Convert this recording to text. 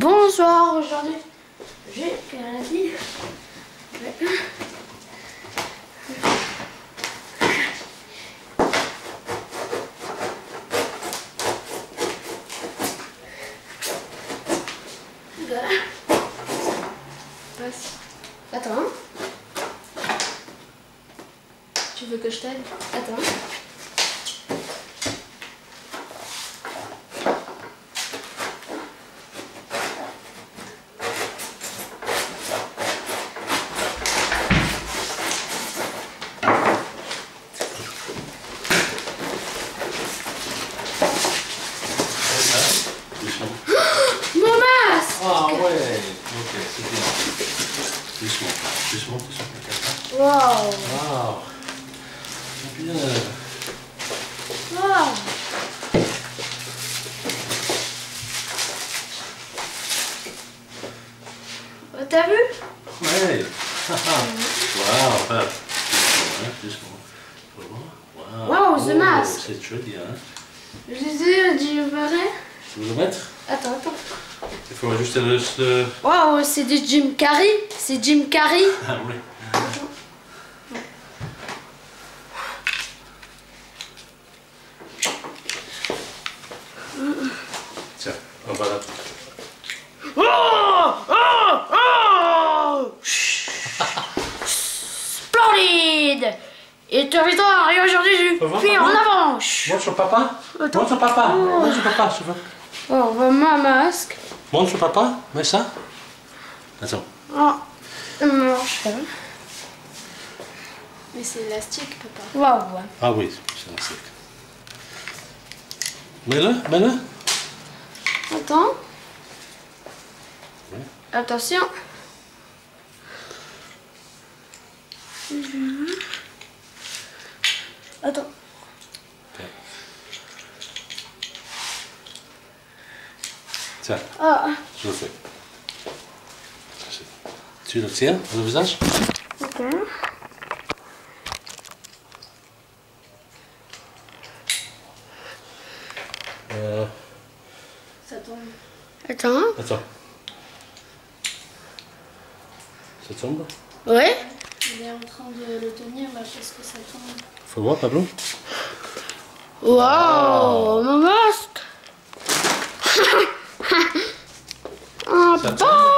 Bonsoir, aujourd'hui j'ai Carly. Voilà. Passe. Attends. Tu veux que je t'aide? Attends. Mon masque! Ah ouais, ok, c'est bien. Doucement, doucement, doucement. Wow! Waouh! C'est bien. Wow! Oh, t'as vu? Ouais! Waouh! Doucement, hein, doucement. Wow, ce masque. C'est joli, hein? Je disais, tu verrais? Tu veux le mettre? Attends. Il faut ajuster le... Wow, c'est du Jim Carrey. C'est Jim Carrey. Ah oui. Tiens, on va là. Splendide! Et ta victoire, et aujourd'hui je suis en avance. Montre papa. Attends. Montre papa. Montre papa, je veux. Oh, bah, ma masque. Montre papa. Mets ça. Attends. Oh, ça marche pas. Mais c'est élastique, papa. Waouh, ouais. Ah oui, c'est un sec. Mets-le, mets-le. Attends. Ouais. Attention. Attends. Okay. Tiens, Ah, je le fais. Tu le tiens, le visage? ok. Ça tombe. Attends. Attends. Ça tombe? Ouais. Il est en train de le tenir là parce que ça tombe. Faut voir, Pablo? Wow, mon masque. Ah, Ça bon.